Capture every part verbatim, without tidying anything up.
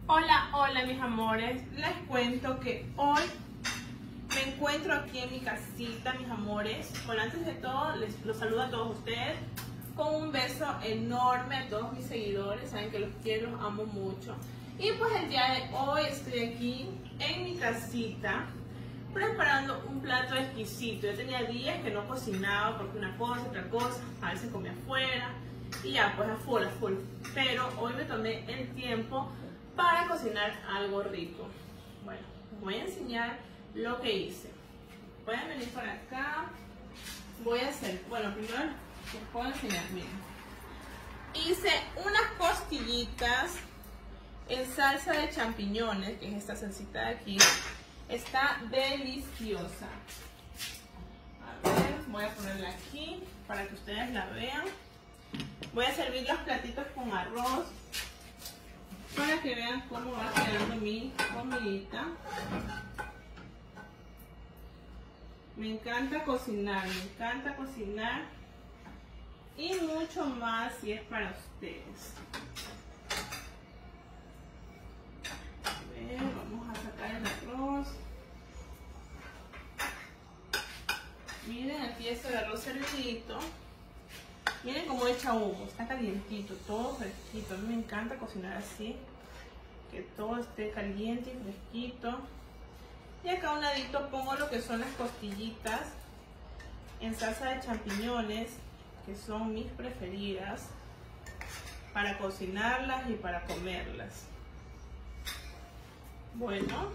Hola, hola mis amores, les cuento que hoy me encuentro aquí en mi casita, mis amores. Bueno, antes de todo, les los saludo a todos ustedes con un beso enorme a todos mis seguidores, saben que los quiero, los amo mucho. Y pues el día de hoy estoy aquí en mi casita preparando un plato exquisito. Yo tenía días que no cocinaba porque una cosa, otra cosa, a veces comía afuera y ya pues a full, a full. Pero hoy me tomé el tiempo para cocinar algo rico. Bueno, les voy a enseñar lo que hice. Pueden venir por acá. Voy a hacer, bueno, primero les puedo enseñar, miren. Hice unas costillitas en salsa de champiñones, que es esta salsita de aquí. Está deliciosa. A ver, voy a ponerla aquí para que ustedes la vean. Voy a servir los platitos con arroz para que vean cómo va quedando mi comidita. Me encanta cocinar, me encanta cocinar y mucho más si es para ustedes. A ver, vamos a sacar el arroz. Miren, aquí está el arroz servidito. Miren cómo echa humo, está calientito, todo fresquito. A mí me encanta cocinar así, que todo esté caliente y fresquito. Y acá a un ladito pongo lo que son las costillitas en salsa de champiñones, que son mis preferidas para cocinarlas y para comerlas. Bueno,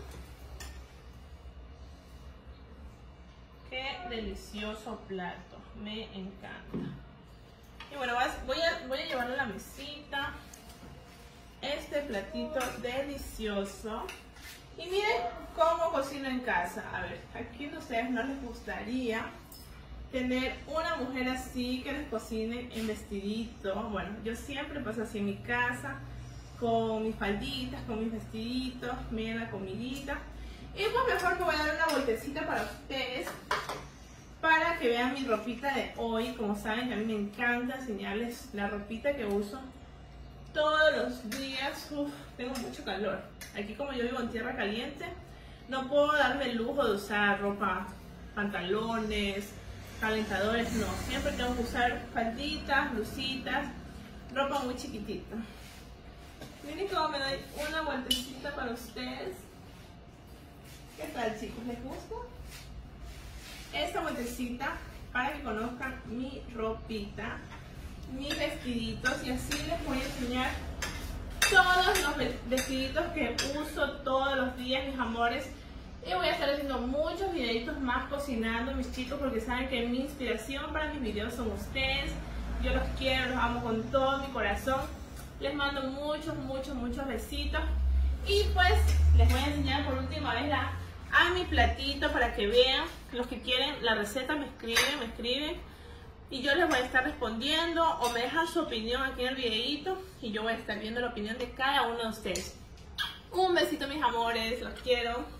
qué delicioso plato, me encanta. Y bueno, voy a, voy a llevarlo a la mesita, este platito delicioso. Y miren cómo cocino en casa. A ver, aquí a ustedes no les gustaría tener una mujer así que les cocine en vestidito. Bueno, yo siempre paso así en mi casa, con mis falditas, con mis vestiditos. Miren la comidita. Y pues mejor me voy a dar una vueltecita para ustedes, para que vean mi ropita de hoy. Como saben, que a mí me encanta enseñarles la ropita que uso todos los días. Uf, tengo mucho calor. Aquí, como yo vivo en tierra caliente, no puedo darme el lujo de usar ropa, pantalones, calentadores, no. Siempre tengo que usar falditas, blusitas, ropa muy chiquitita. Miren cómo me doy una vueltecita para ustedes. ¿Qué tal, chicos? ¿Les gusta? Esta vueltecita para que conozcan mi ropita, mis vestiditos, y así les voy a enseñar todos los vestiditos que uso todos los días, mis amores. Y voy a estar haciendo muchos videitos más cocinando, mis chicos, porque saben que mi inspiración para mis videos son ustedes. Yo los quiero, los amo con todo mi corazón. Les mando muchos, muchos, muchos besitos. Y pues les voy a enseñar por última vez la, a mi platito para que vean. Los que quieren la receta me escriben, me escriben. Y yo les voy a estar respondiendo, o me dejan su opinión aquí en el videito, y yo voy a estar viendo la opinión de cada uno de ustedes. Un besito, mis amores, los quiero.